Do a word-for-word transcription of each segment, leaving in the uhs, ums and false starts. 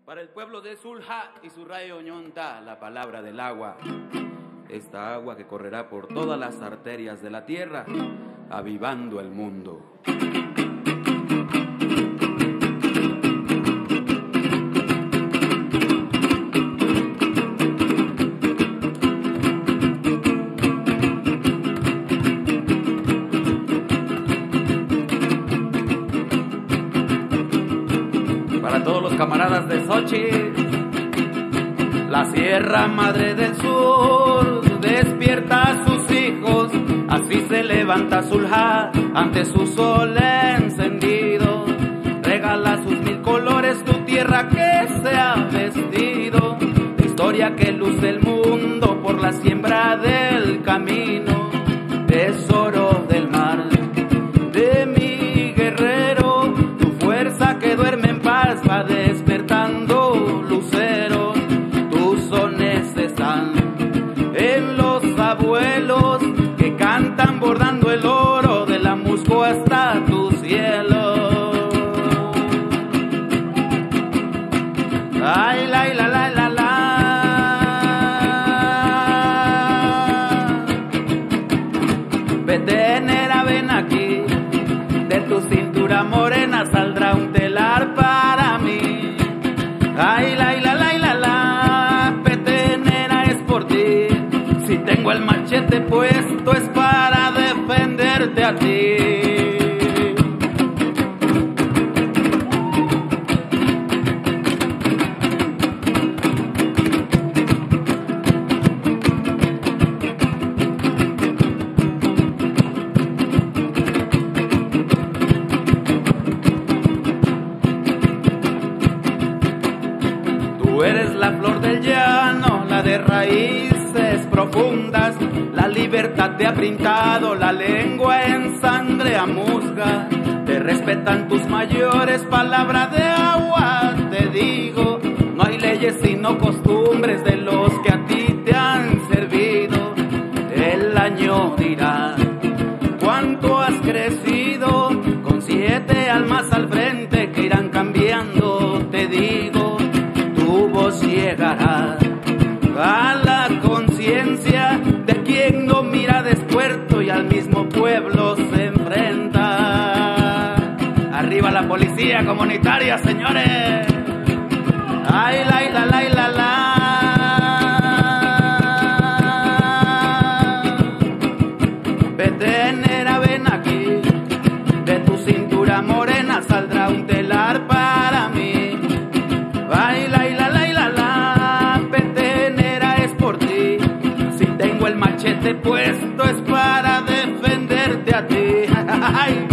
Para el pueblo de Zulja y su rayo Oñonta, la palabra del agua. Esta agua que correrá por todas las arterias de la tierra, avivando el mundo. Para todos los camaradas de Xochitl, la Sierra Madre del Sur despierta a sus hijos, así se levanta Zulja ante su sol encendido. Regala sus mil colores tu tierra que se ha vestido, de historia que luce el mundo por la siembra del camino, tesoro del mar de mi guerrero, tu fuerza que duerme en paz va despertando lucero. Tus sones están en los abuelos que cantan bordando el oro de la Musco hasta tu cielo. Ay, la, la, la, la, la. Petenera, ven aquí, de tu cintura morena saldrá un telar para mí. Ay, la, la, la, la, la. Petenera, es por ti. Si tengo el machete puesto es para defenderte a ti. Tú eres la flor del llano, la de raíces profundas, la libertad te ha pintado la lengua en sangre amusga. Te respetan tus mayores, palabra de agua te digo. No hay leyes sino costumbres de los que a ti te han servido. El año dirá cuánto has crecido, con siete almas al frente que irán cambiando, te digo. Tu voz llegará a la conciencia de quien no mira despuerto y al mismo pueblo se enfrenta. Arriba la policía comunitaria, señores. Ay, la, la, la, la, la. Petenera, ven aquí, de tu cintura morena saldrá un telar para mí. Ay, la, la, la, la, la. Petenera, es por ti. Si tengo el machete puesto es para defenderte a ti. Ay.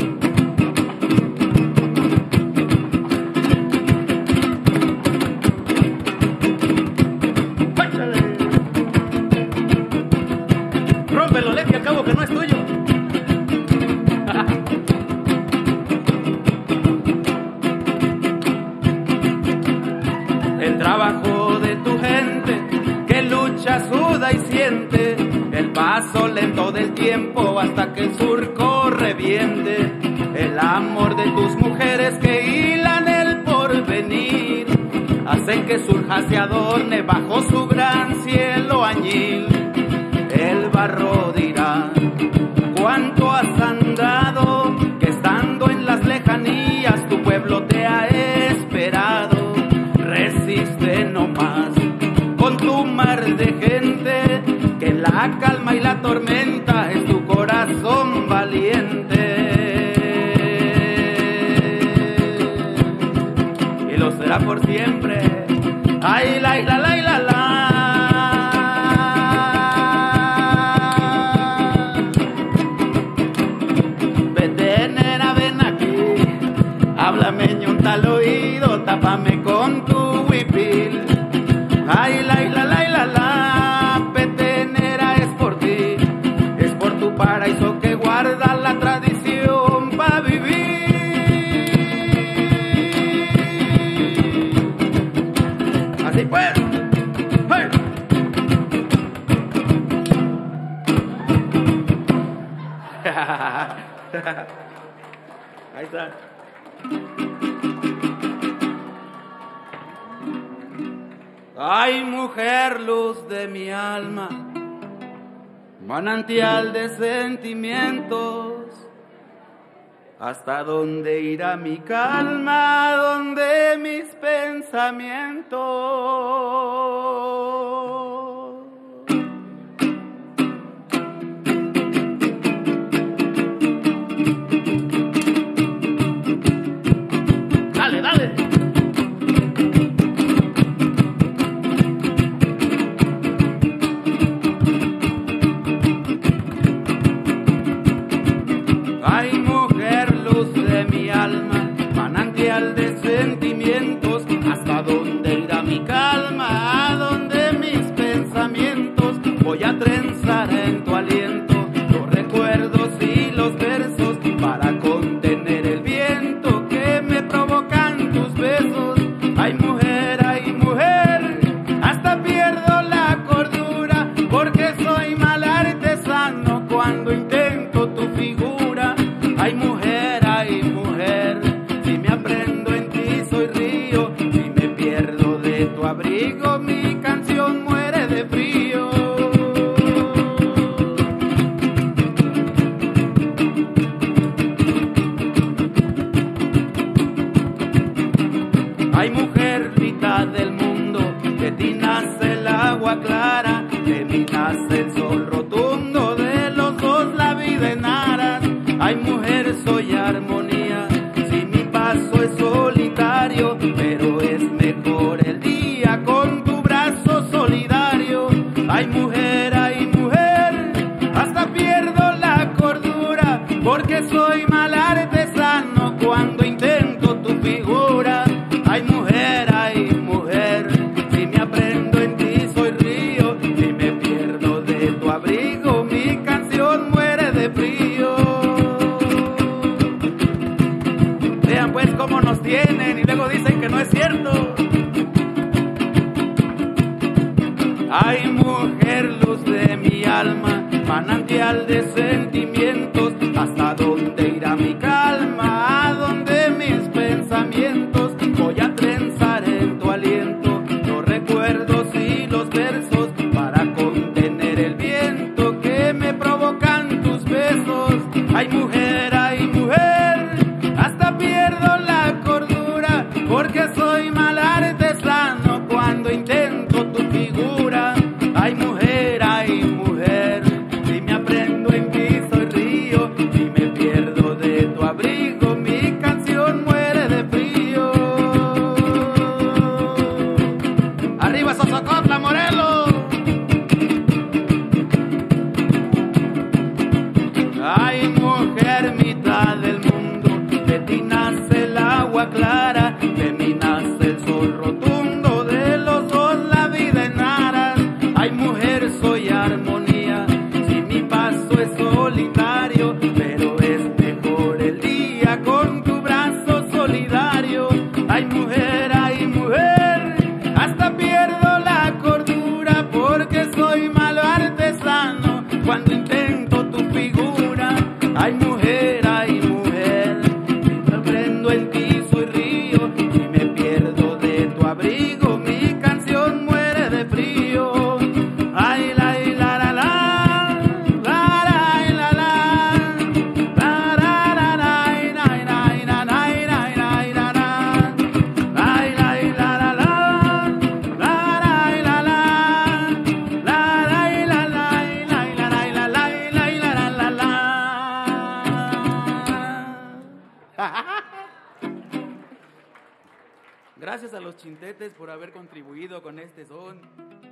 Rómpelo, Leti, al cabo que no es tuyo. El trabajo de tu gente que lucha, suda y siente, el paso lento del tiempo hasta que el surco reviente, el amor de tus mujeres que hilan el porvenir, hacen que Zulja se adorne bajo su gran cielo añil. El barro dirá cuánto has andado, que estando en las lejanías tu pueblo te ha esperado. Resiste nomás con tu mar de gente, que la calma y la tormenta es tu corazón valiente. Y lo será por siempre. Ay, la, la, la, la, la. Petenera, ven aquí, háblame ñonta al oído, tápame con tu huipil. Ay, la, la, la, la, la. Petenera, es por ti, es por tu paraíso que guarda la tradición para vivir. Así pues. ¡Hey! Ahí está. Ay, mujer, luz de mi alma, manantial de sentimientos, ¿hasta dónde irá mi calma? ¿Dónde mis pensamientos? Dale, dale. Ay, mujer, luz de mi alma, manantial de sentimientos, ¿hasta dónde irá mi calma? ¿A dónde mis pensamientos? Voy a trenzar en tu aliento los recuerdos y los versos para contener el viento que me provocan tus besos. Ay, mujer, ay, mujer, hasta pierdo la cordura porque soy mal artesano cuando intento tu figura. Ay, mujer, ay, mujer, si me aprendo en ti soy río, si me pierdo de tu abrigo mi canción muere de frío. Ay, mujer, mitad del mundo, de ti nace el agua clara, de mí nace el sol rotundo, de los dos la vida en aras. Ay, mujer, soy armonía, si mi paso es solitario, pero es mejor el día con tu brazo solidario. Ay, mujer, ay, mujer, hasta pierdo la cordura porque soy mal artesano cuando intento tu figura. Ay, mujer, ay, mujer, si me aprendo en ti soy río, si me pierdo de tu abrigo mi canción muere de frío. Vean pues cómo nos tienen y luego dicen que no es cierto. Ay, mujer, luz de mi alma, manantial de sentimientos, ¿hasta dónde irá mi calma? ¿A dónde mis pensamientos? Voy a trenzar en tu aliento los recuerdos y los versos para contener el viento que me provocan tus besos. Ay, mujer, ay, mujer, hasta pierdo la cordura porque soy mal artesano cuando intento tu figura. Ay, mujer, ay, mujer, si me aprendo en ti soy río, si me pierdo de tu abrigo mi canción muere de frío. Arriba Sosocotla, Morelos. Ay, mujer, mitad del mundo, de ti nace el agua clara, de mí nace el sol rotundo, de los dos la vida en aras. Ay, mujer, soy armonía, si mi paso es solitario, pero es mejor el día con tu brazo solidario. Ay, mujer, ay, mujer, hasta pierdo la cordura porque soy malo artesano cuando intento tu figura. Ay, mujer, ay, mujer, si me aprendo en ti soy río, si me pierdo de tu abrigo mi canción muere de frío. Ay, la, la, la, la, la, la, la, la, la, la, la, la, ay, la, la, la, la, la, la, la, ay, la, la, la, la, la, la, la, la, la, la, la, la. Gracias a los chintetes por haber contribuido con este son.